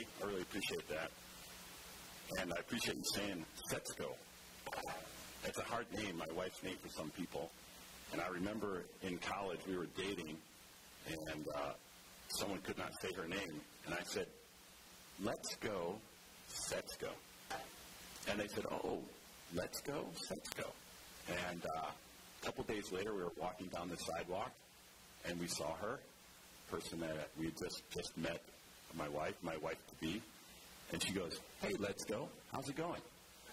Kelly. I really appreciate that. And I appreciate you saying Setsko. It's a hard name, my wife's name for some people. And I remember in college we were dating, and someone could not say her name. And I said, let's go, Setsko. And they said, oh, let's go, Setsko. And a couple days later, we were walking down the sidewalk, and we saw her, person that we had just met, my wife-to-be. And she goes, hey, let's go. How's it going?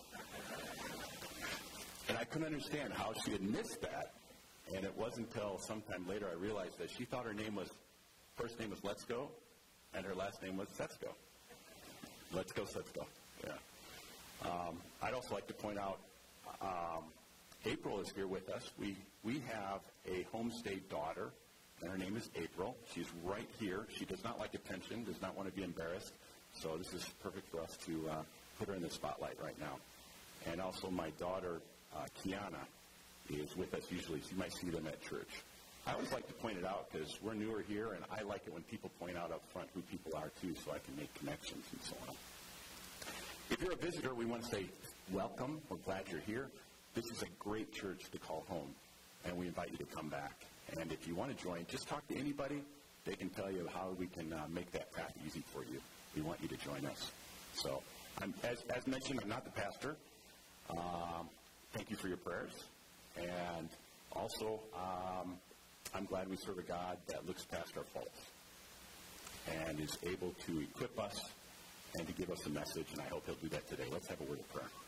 And I couldn't understand how she had missed that. And it wasn't until sometime later I realized that she thought her first name was Let's Go, and her last name was Setsko. Let's go, Setsko. Yeah. I'd also like to point out, April is here with us. We have a homestay daughter, and her name is April. She's right here. She does not like attention, does not want to be embarrassed. So this is perfect for us to put her in the spotlight right now. And also my daughter, Kiana, is with us usually. So you might see them at church. I always like to point it out because we're newer here, and I like it when people point out up front who people are, too, so I can make connections and so on. If you're a visitor, we want to say welcome. We're glad you're here. This is a great church to call home, and we invite you to come back. And if you want to join, just talk to anybody. They can tell you how we can make that path easy for you. We want you to join us. So, as mentioned, I'm not the pastor. Thank you for your prayers. And also, I'm glad we serve a God that looks past our faults and is able to equip us and to give us a message, and I hope he'll do that today. Let's have a word of prayer.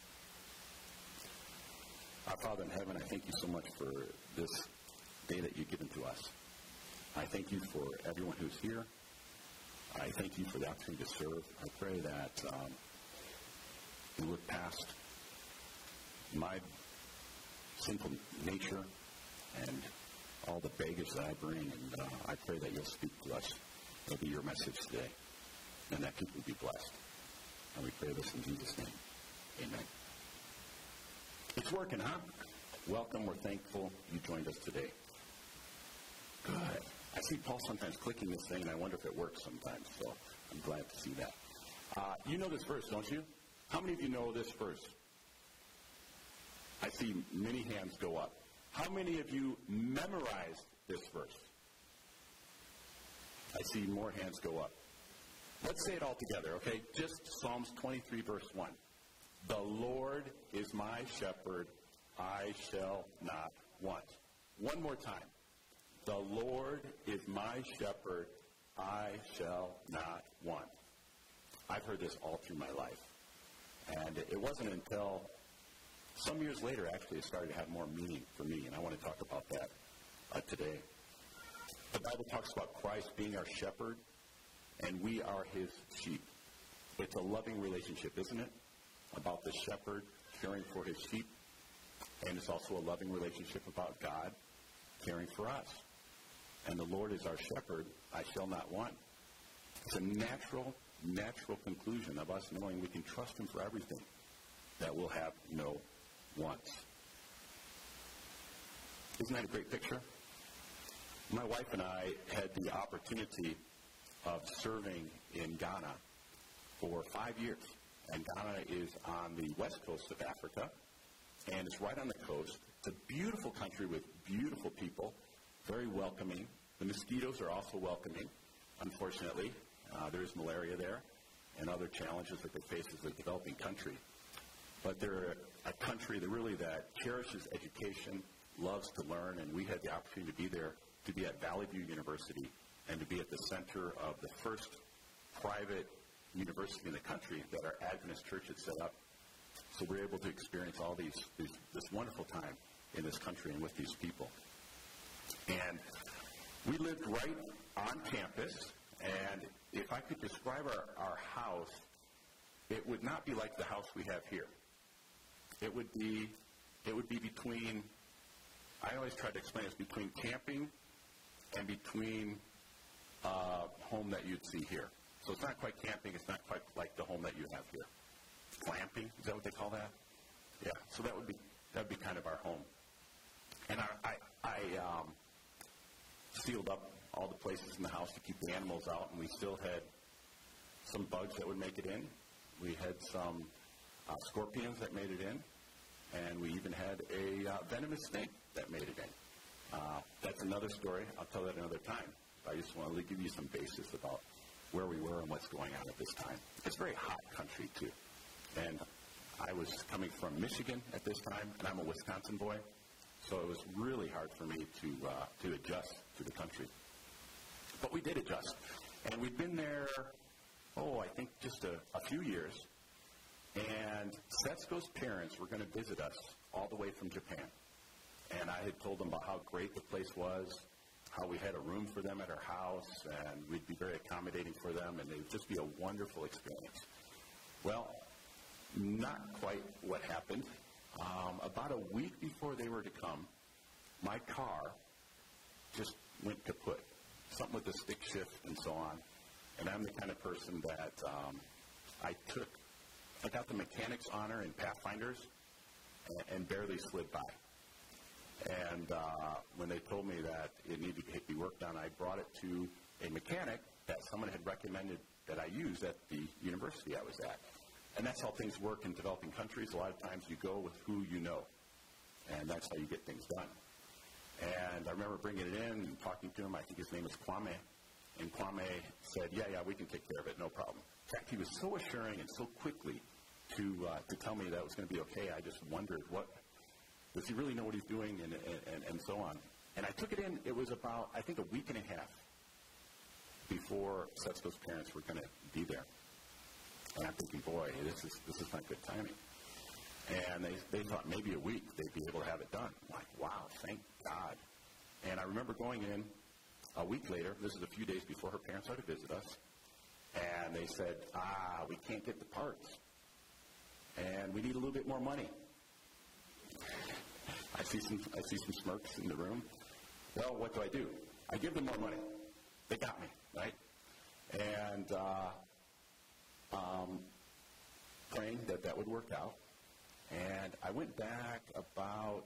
Our Father in heaven, I thank you so much for this day that you've given to us. I thank you for everyone who's here. I thank you for the opportunity to serve. I pray that you look past my sinful nature and all the baggage that I bring, and I pray that you'll speak to us. It'll be your message today, and that people will be blessed. And we pray this in Jesus' name. Amen. It's working, huh? Welcome. We're thankful you joined us today. Good. I see Paul sometimes clicking this thing, and I wonder if it works sometimes, so I'm glad to see that. You know this verse, don't you? How many of you know this verse? I see many hands go up. How many of you memorized this verse? I see more hands go up. Let's say it all together, okay? Just Psalms 23, verse 1. The Lord is my shepherd, I shall not want. One more time. The Lord is my shepherd, I shall not want. I've heard this all through my life. And it wasn't until some years later, actually, it started to have more meaning for me, and I want to talk about that today. The Bible talks about Christ being our shepherd, and we are his sheep. It's a loving relationship, isn't it? About the shepherd caring for his sheep, and it's also a loving relationship about God caring for us. And the Lord is our shepherd, I shall not want. It's a natural conclusion of us knowing we can trust him for everything, that we'll have no wants. Isn't that a great picture? My wife and I had the opportunity of serving in Ghana for 5 years. And Ghana is on the west coast of Africa, and it's right on the coast. It's a beautiful country with beautiful people, very welcoming. The mosquitoes are also welcoming, unfortunately. There's malaria there and other challenges that they face as a developing country. But they're a country that cherishes education, loves to learn, and we had the opportunity to be there, to be at Valley View University, and to be at the center of the first private university in the country that our Adventist church had set up. So we're able to experience all this wonderful time in this country and with these people. And we lived right on campus, and if I could describe our house, it would not be like the house we have here. It would be between, I always try to explain this, between camping and between home that you'd see here. So it's not quite camping, it's not quite like the home that you have here. Glamping, is that what they call that? Yeah, so that would be kind of our home. And I sealed up all the places in the house to keep the animals out, and we still had some bugs that would make it in. We had some scorpions that made it in. And we even had a venomous snake that made it in. That's another story. I'll tell that another time. I just wanted to give you some basis about where we were and what's going on at this time. It's a very hot country, too. And I was coming from Michigan at this time, and I'm a Wisconsin boy. So it was really hard for me to adjust to the country. But we did adjust. And we'd been there, I think just a few years. And Setsuko's parents were going to visit us all the way from Japan. And I had told them about how great the place was, how we had a room for them at our house, and we'd be very accommodating for them, and it would just be a wonderful experience. Well, not quite what happened. About a week before they were to come, my car just went kaput. Something with the stick shift and so on. And I'm the kind of person that I got the mechanic's honor in Pathfinders and barely slid by. And when they told me that it needed to be worked on, I brought it to a mechanic that someone had recommended that I use at the university I was at. And that's how things work in developing countries. A lot of times you go with who you know, and that's how you get things done. And I remember bringing it in and talking to him. I think his name was Kwame. And Kwame said, yeah, we can take care of it, no problem. In fact, he was so assuring and so quickly to tell me that it was going to be okay. I just wondered, does he really know what he's doing and so on. And I took it in. It was about, I think, a week and a half before Setsuko's parents were going to be there. And I'm thinking, boy, this is not good timing. And they thought maybe a week they'd be able to have it done. I'm like, wow, thank God. And I remember going in a week later. This is a few days before her parents are to visit us. And they said, we can't get the parts. And we need a little bit more money. I see some smirks in the room. Well, what do? I give them more money. They got me, right? And praying that would work out. And I went back about,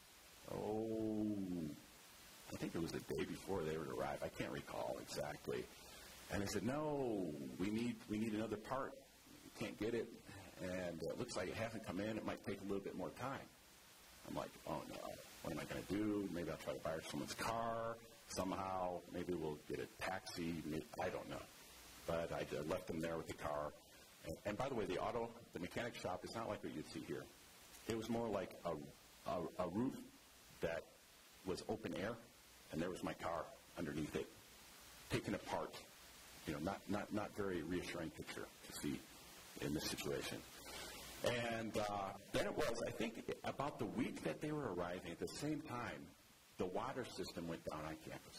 I think it was the day before they would arrive. I can't recall exactly. And they said, no, we need another part. We can't get it. And it looks like it hasn't come in. It might take a little bit more time. I'm like, oh, no, what am I going to do? Maybe I'll try to borrow someone's car somehow. Maybe we'll get a taxi. I don't know. But I left them there with the car. And by the way, the mechanic shop is not like what you'd see here. It was more like a roof that was open air, and there was my car underneath it, taken apart. Not very reassuring picture to see in this situation. And then it was, I think, about the week that they were arriving, at the same time, the water system went down on campus.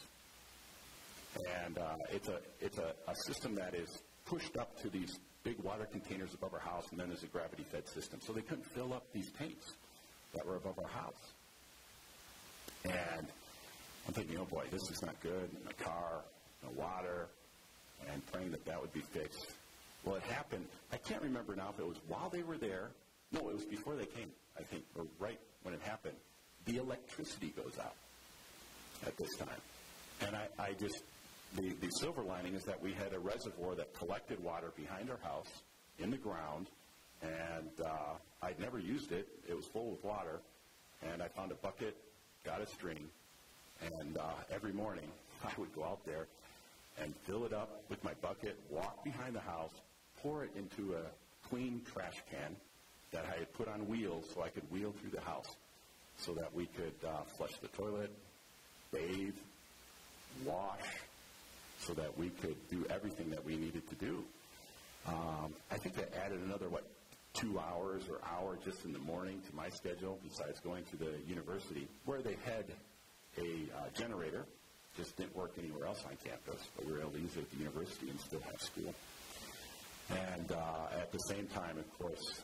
And it's a system that is pushed up to these big water containers above our house, and then there's a gravity-fed system. So they couldn't fill up these tanks that were above our house. And I'm thinking, oh, boy, this is not good. No car, no water, and praying that would be fixed. Well, it happened. I can't remember now if it was while they were there. No, it was before they came, I think, or right when it happened. The electricity goes out at this time. And the silver lining is that we had a reservoir that collected water behind our house in the ground, and I'd never used it. It was full of water, and I found a bucket, got a string, and every morning I would go out there and fill it up with my bucket, walk behind the house, pour it into a clean trash can that I had put on wheels so I could wheel through the house so that we could flush the toilet, bathe, wash, so that we could do everything that we needed to do. I think that added another, 2 hours or hour just in the morning to my schedule, besides going to the university, where they had a generator. Just didn't work anywhere else on campus, but we were able to use it at the university and still have school. And at the same time, of course,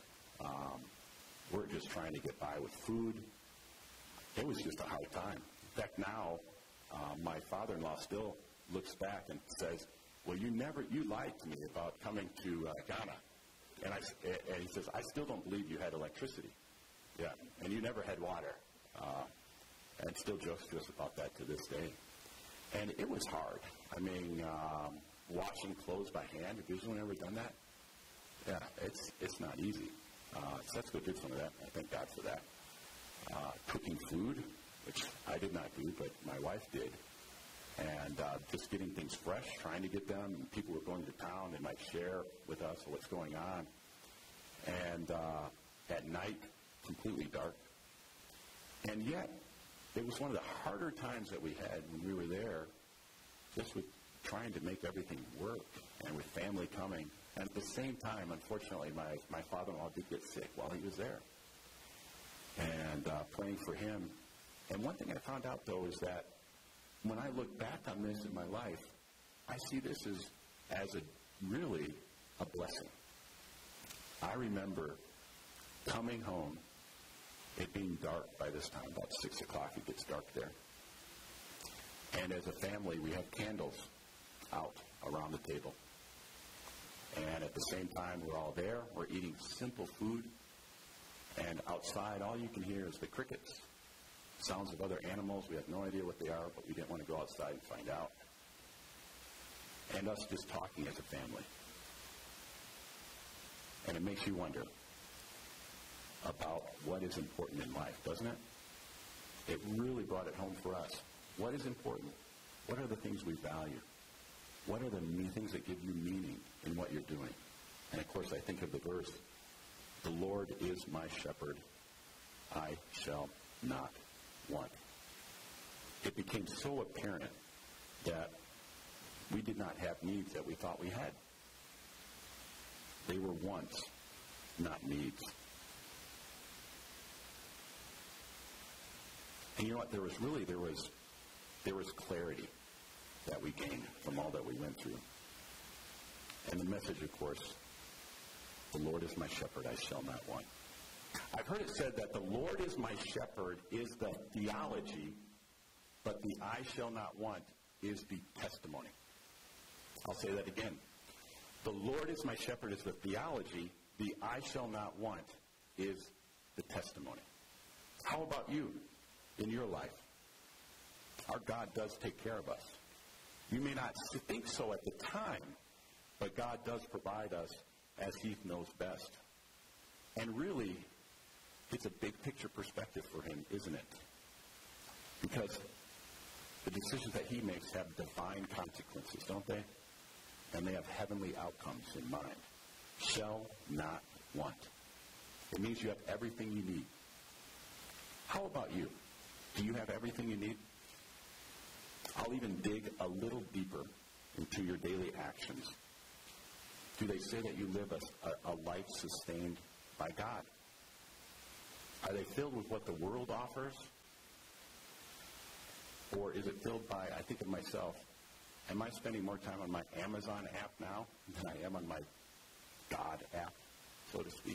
we're just trying to get by with food. It was just a hard time. In fact, now my father-in-law still looks back and says, well, you lied to me about coming to Ghana. And he says, I still don't believe you had electricity. Yeah, and you never had water. And still jokes to us about that to this day. And it was hard. I mean, washing clothes by hand. Have anyone ever done that? Yeah, it's not easy. Setsuko did some of that. I thank God for that. Cooking food, which I did not do, but my wife did. And just getting things fresh, trying to get them. People were going to town. They might share with us what's going on. And at night, completely dark. And yet, it was one of the harder times that we had when we were there, just with trying to make everything work and with family coming. And at the same time, unfortunately, my father-in-law did get sick while he was there. And praying for him. And one thing I found out, though, is that when I look back on this in my life, I see this as really a blessing. I remember coming home, it being dark by this time, about 6 o'clock, it gets dark there. And as a family, we have candles out around the table. And at the same time, we're all there. We're eating simple food. And outside, all you can hear is the crickets. Sounds of other animals. We have no idea what they are, but we didn't want to go outside and find out. And us just talking as a family. And it makes you wonder about what is important in life, doesn't it? It really brought it home for us. What is important? What are the things we value? What are the things that give you meaning in what you're doing? And, of course, I think of the verse, the Lord is my shepherd, I shall not want. It became so apparent that we did not have needs that we thought we had. They were wants, not needs. And you know what? There was clarity that we gained from all that we went through. And the message, of course, the Lord is my shepherd, I shall not want. I've heard it said that the Lord is my shepherd is the theology, but the I shall not want is the testimony. I'll say that again. The Lord is my shepherd is the theology, the I shall not want is the testimony. How about you in your life? Our God does take care of us. You may not think so at the time, but God does provide us as He knows best. And really, it's a big picture perspective for Him, isn't it? Because the decisions that He makes have divine consequences, don't they? And they have heavenly outcomes in mind. Shall not want. It means you have everything you need. How about you? Do you have everything you need? I'll even dig a little deeper into your daily actions. Do they say that you live a life sustained by God? Are they filled with what the world offers? Or is it filled by, I think of myself, am I spending more time on my Amazon app now than I am on my God app, so to speak?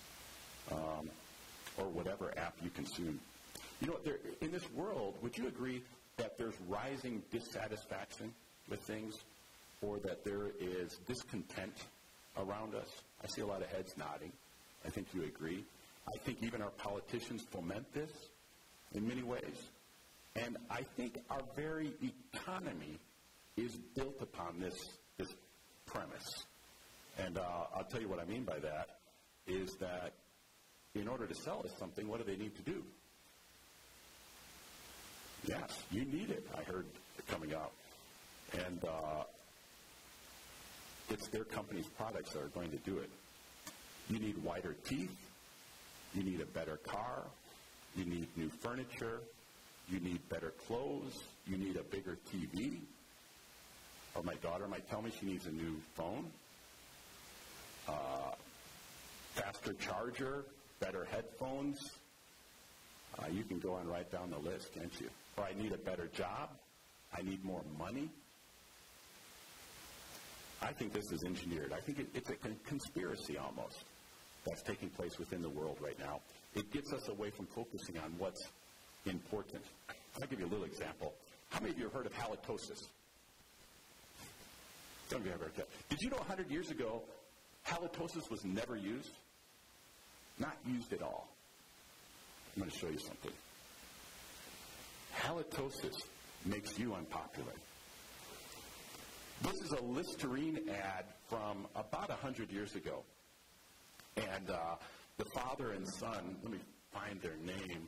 Or whatever app you consume. You know, in this world, would you agree that there's rising dissatisfaction with things, or that there is discontent around us? I see a lot of heads nodding. I think you agree. I think even our politicians foment this in many ways. And I think our very economy is built upon this premise. And I'll tell you what I mean by that is that in order to sell us something, what do they need to do? Yes, you need it, I heard coming out. And it's their company's products that are going to do it. You need whiter teeth. You need a better car. You need new furniture. You need better clothes. You need a bigger TV. Or my daughter might tell me she needs a new phone. Faster charger, better headphones. You can go on right down the list, can't you? Or I need a better job. I need more money. I think this is engineered. I think it's a conspiracy almost that's taking place within the world right now. It gets us away from focusing on what's important. I'll give you a little example. How many of you have heard of halitosis? Some of you have heard that. Did you know 100 years ago, halitosis was never used? Not used at all. I'm going to show you something. Halitosis makes you unpopular. This is a Listerine ad from about 100 years ago. And the father and son, let me find their name.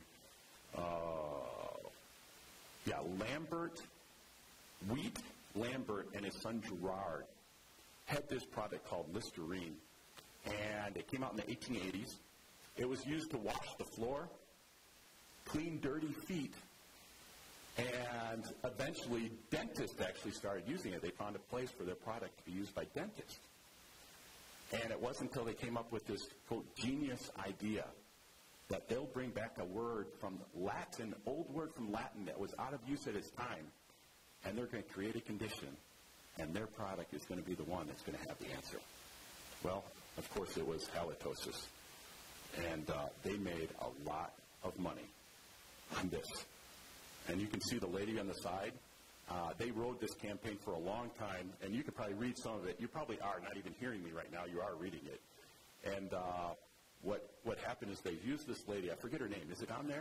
Lambert, Wheat Lambert and his son Gerard had this product called Listerine. And it came out in the 1880s. It was used to wash the floor, clean dirty feet, and eventually dentists actually started using it. They found a place for their product to be used by dentists. And it wasn't until they came up with this, quote, genius idea that they'll bring back a word from Latin, old word from Latin that was out of use at its time, and they're going to create a condition, and their product is going to be the one that's going to have the answer. Well, of course, it was halitosis, and they made a lot of money on this. And you can see the lady on the side. They rode this campaign for a long time, and you can probably read some of it. You probably are not even hearing me right now. You are reading it. And what happened is they used this lady. I forget her name. Is it on there?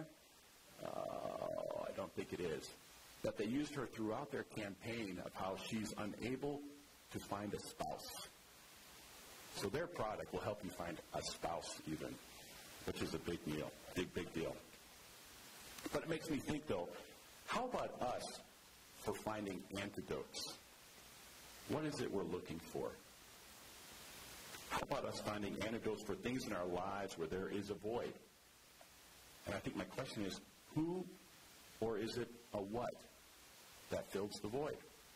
I don't think it is. But they used her throughout their campaign of how she's unable to find a spouse. So their product will help you find a spouse even, which is a big deal, big deal. But it makes me think, though, how about us for finding antidotes? What is it we're looking for? How about us finding antidotes for things in our lives where there is a void? And I think my question is, who or is it a what that fills the void?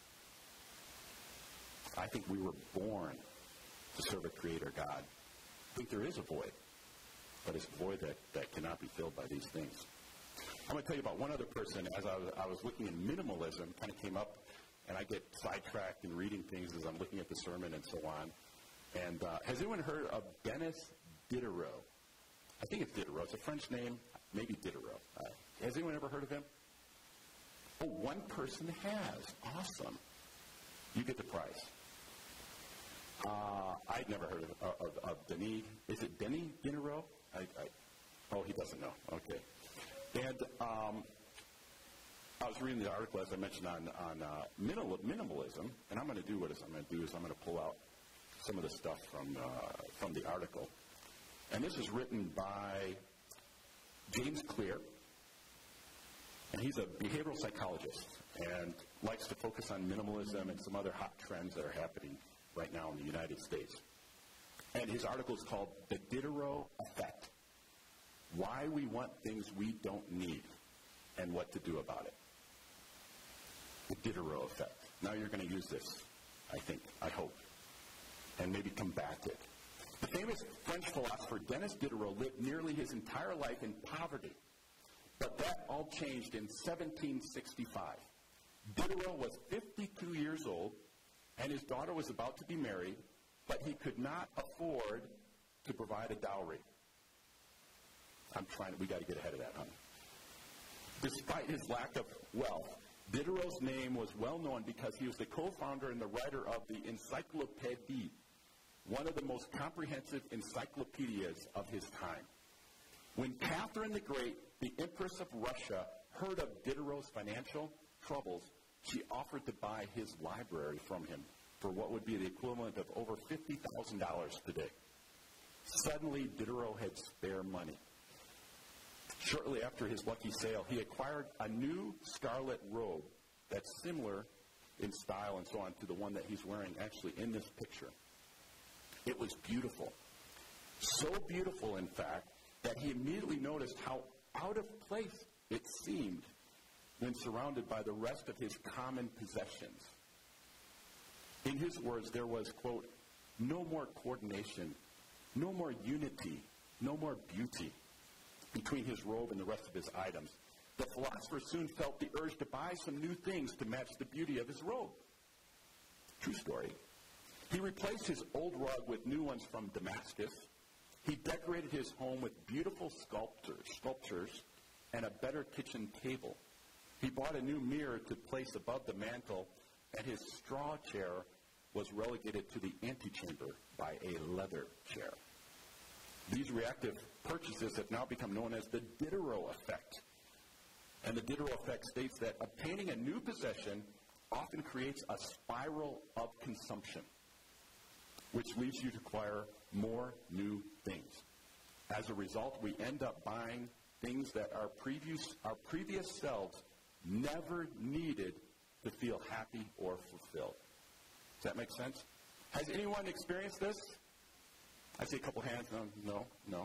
I think we were born to serve a creator God. I think there is a void, but it's a void that cannot be filled by these things. I'm going to tell you about one other person. As I was looking at minimalism, kind of came up, and I get sidetracked in reading things as I'm looking at the sermon and so on. And has anyone heard of Denis Diderot? I think it's Diderot. It's a French name, maybe Diderot. Has anyone ever heard of him? Oh, one person has. Awesome. You get the prize. I'd never heard of Denis. Is it Denis Diderot? Oh, he doesn't know. Okay. And I was reading the article, as I mentioned, on minimalism, and I'm going to do what I'm going to do is I'm going to pull out some of the stuff from the article. And this is written by James Clear, and he's a behavioral psychologist and likes to focus on minimalism and some other hot trends that are happening right now in the United States. And his article is called The Diderot Effect: Why We Want Things We Don't Need and What to Do About It. The Diderot Effect. Now you're going to use this, I think, I hope, and maybe combat it. The famous French philosopher Denis Diderot lived nearly his entire life in poverty, but that all changed in 1765. Diderot was 52 years old, and his daughter was about to be married, but he could not afford to provide a dowry. We got to get ahead of that, honey. Despite his lack of wealth, Diderot's name was well known because he was the co-founder and the writer of the Encyclopédie, one of the most comprehensive encyclopedias of his time. When Catherine the Great, the Empress of Russia, heard of Diderot's financial troubles, she offered to buy his library from him for what would be the equivalent of over $50,000 today. Suddenly, Diderot had spare money. Shortly after his lucky sale, he acquired a new scarlet robe that's similar in style and so on to the one that he's wearing actually in this picture. It was beautiful. So beautiful, in fact, that he immediately noticed how out of place it seemed when surrounded by the rest of his common possessions. In his words, there was, quote, no more coordination, no more unity, no more beauty between his robe and the rest of his items. The philosopher soon felt the urge to buy some new things to match the beauty of his robe. True story. He replaced his old rug with new ones from Damascus. He decorated his home with beautiful sculptures and a better kitchen table. He bought a new mirror to place above the mantel, and his straw chair was relegated to the antechamber by a leather chair. These reactive purchases have now become known as the Diderot effect. And the Diderot effect states that obtaining a new possession often creates a spiral of consumption, which leads you to acquire more new things. As a result, we end up buying things that our previous selves never needed to feel happy or fulfilled. Does that make sense? Has anyone experienced this? I see a couple hands. No.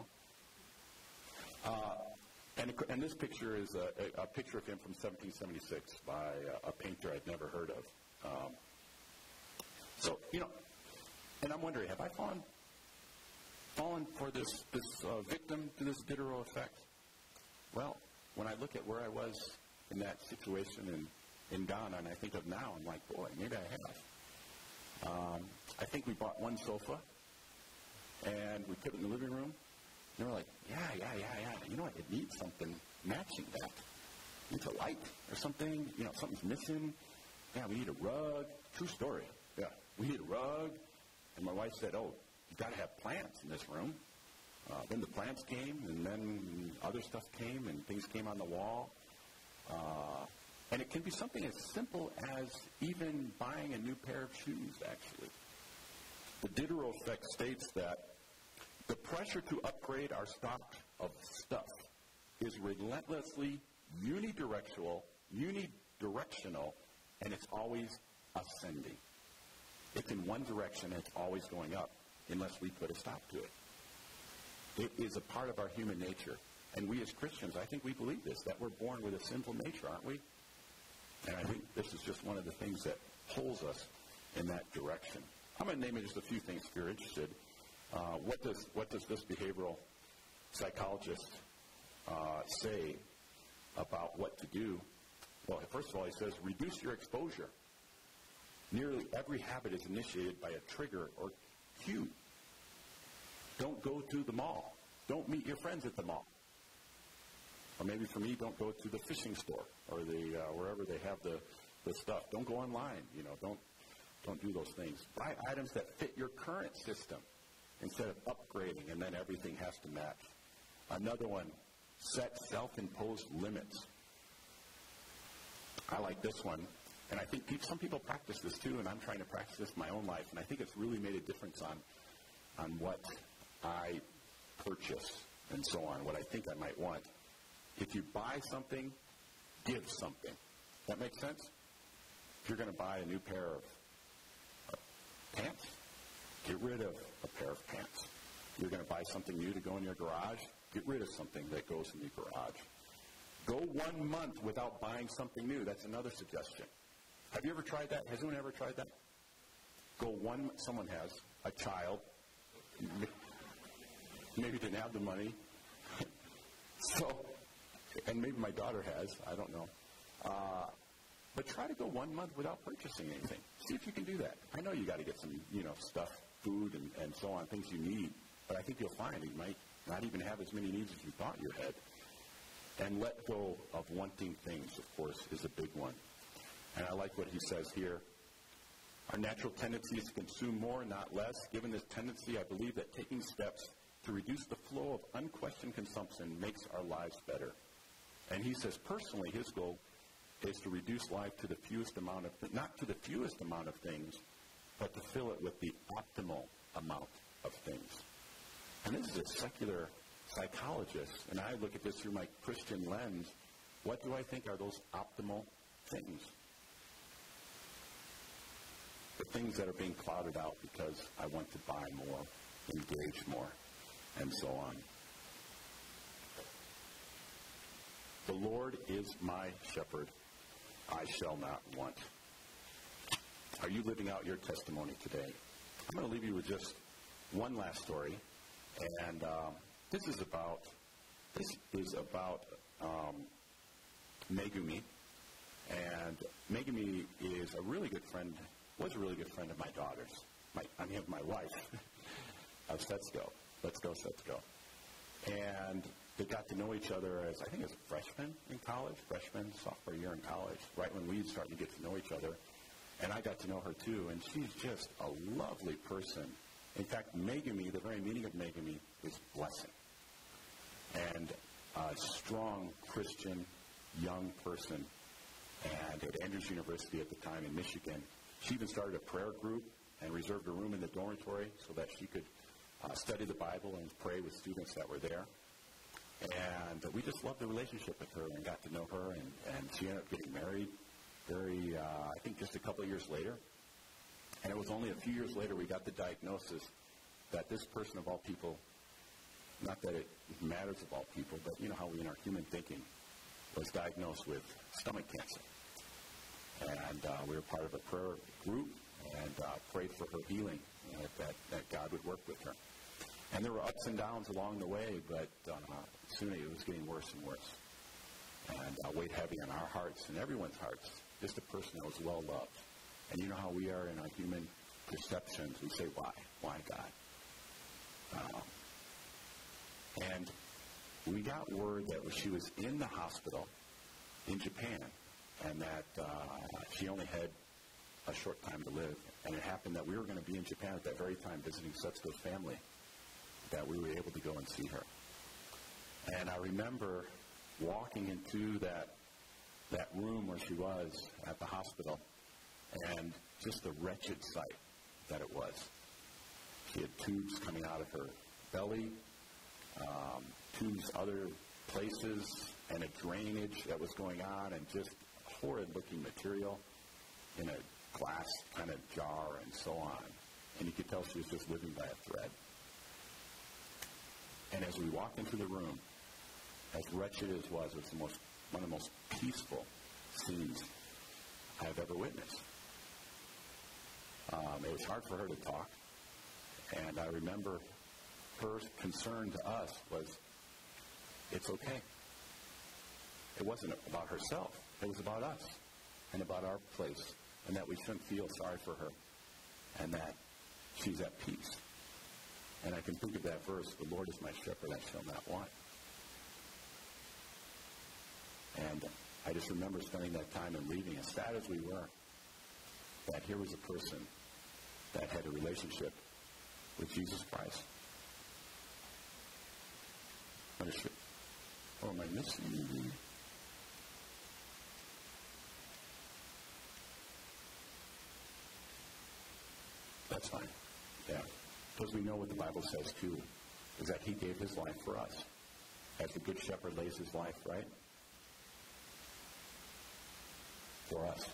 And this picture is a picture of him from 1776 by a painter I'd never heard of. And I'm wondering, have I fallen for this victim to this Diderot effect? Well, when I look at where I was in that situation in Ghana, and I think of now, I'm like, boy, maybe I have. I think we bought one sofa, and we put it in the living room, and we're like, yeah. You know what? It needs something matching that. It needs a light or something. Something's missing. Yeah, we need a rug. True story. Yeah, we need a rug. And my wife said, you've got to have plants in this room. Then the plants came, and then other stuff came, and things came on the wall. And it can be something as simple as even buying a new pair of shoes, actually. The Diderot effect states that the pressure to upgrade our stock of stuff is relentlessly unidirectional, and it's always ascending. It's in one direction, and it's always going up, unless we put a stop to it. It is a part of our human nature. And we as Christians, I think we believe this, that we're born with a sinful nature, aren't we? And I think this is just one of the things that pulls us in that direction. I'm going to name just a few things if you're interested. What does this behavioral psychologist say about what to do? Well, first of all, he says, reduce your exposure. Nearly every habit is initiated by a trigger or cue. Don't go to the mall. Don't meet your friends at the mall. Or maybe for me, don't go to the fishing store or the wherever they have the stuff. Don't go online. Don't do those things. Buy items that fit your current system instead of upgrading, and then everything has to match. Another one, set self-imposed limits. I like this one, and I think some people practice this too, and I'm trying to practice this in my own life, and I think it's really made a difference on what I purchase and so on, what I think I might want. If you buy something, give something. That makes sense? If you're going to buy a new pair of pants, get rid of a pair of pants. You're going to buy something new to go in your garage, get rid of something that goes in your garage. Go 1 month without buying something new. That's another suggestion. Have you ever tried that? Has anyone ever tried that? Someone has, a child, maybe didn't have the money. And maybe my daughter has, I don't know. But try to go 1 month without purchasing anything. See if you can do that. I know you got to get some, stuff, food and so on, things you need. But I think you'll find you might not even have as many needs as you thought you had. And let go of wanting things, of course, is a big one. And I like what he says here. Our natural tendency is to consume more, not less. Given this tendency, I believe that taking steps to reduce the flow of unquestioned consumption makes our lives better. And he says, personally, his goal is to reduce life to the fewest amount of, not to the fewest amount of things, but to fill it with the optimal amount of things. And this is a secular psychologist, and I look at this through my Christian lens. What do I think are those optimal things? The things that are being clouded out because I want to buy more, engage more, and so on. The Lord is my shepherd. I shall not want. Are you living out your testimony today? I'm going to leave you with just one last story. And this is about Megumi. And Megumi is a really good friend, was a really good friend of my daughter's. My wife, of Setsko. Let's go, Setsko. And they got to know each other as, I think as freshmen in college, sophomore year in college, right when we started to get to know each other. And I got to know her too, and she's just a lovely person. In fact, Megumi, the very meaning of Megumi, is blessing. And a strong Christian young person and at Andrews University at the time in Michigan. She even started a prayer group and reserved a room in the dormitory so that she could study the Bible and pray with students that were there. And we just loved the relationship with her and got to know her, and she ended up getting married I think just a couple of years later. And it was only a few years later we got the diagnosis that this person of all people, not that it matters of all people, but you know how we in our human thinking, was diagnosed with stomach cancer. And we were part of a prayer group and prayed for her healing, that God would work with her. And there were ups and downs along the way, but soon it was getting worse and worse. And weighed heavy on our hearts and everyone's hearts, just a person that was well loved. And you know how we are in our human perceptions. We say, why? Why God? And we got word that she was in the hospital in Japan and that she only had a short time to live. And it happened that we were going to be in Japan at that very time visiting Setsuko's family, that we were able to go and see her. And I remember walking into that room where she was at the hospital, and just the wretched sight that it was. She had tubes coming out of her belly, tubes other places, and a drainage that was going on, and just horrid-looking material in a glass kind of jar and so on. And you could tell she was just living by a thread. And as we walked into the room, as wretched as it was one of the most peaceful scenes I've ever witnessed. It was hard for her to talk, and I remember her concern to us was, it's okay. It wasn't about herself. It was about us and about our place, and that we shouldn't feel sorry for her, and that she's at peace. And I can think of that verse, the Lord is my shepherd, I shall not want. And I just remember spending that time and leaving, as sad as we were, that here was a person that had a relationship with Jesus Christ. Oh, am I missing anything? That's fine. Yeah. Because we know what the Bible says, too, is that he gave his life for us. As the good shepherd lays his life, right? For us.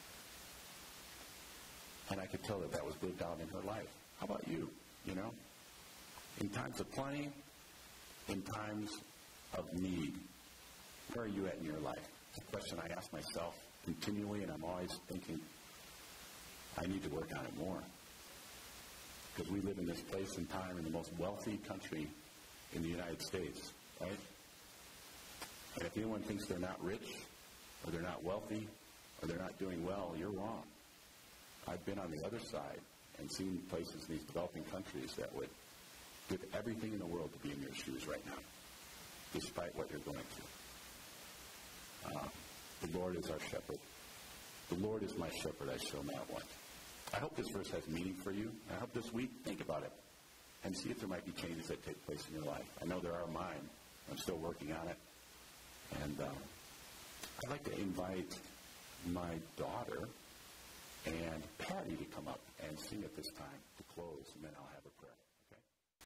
And I could tell that was lived out in her life. How about you? You know? In times of plenty, in times of need, where are you at in your life? It's a question I ask myself continually, and I'm always thinking, I need to work on it more. Because we live in this place and time in the most wealthy country in the United States, right? And if anyone thinks they're not rich, or they're not wealthy, or they're not doing well, you're wrong. I've been on the other side and seen places in these developing countries that would give everything in the world to be in your shoes right now, despite what you're going through. The Lord is our shepherd. The Lord is my shepherd, I shall not want. I hope this verse has meaning for you. I hope this week, think about it and see if there might be changes that take place in your life. I know there are mine. I'm still working on it. And I'd like to invite my daughter and Patty to come up and sing at this time to close, and then I'll have a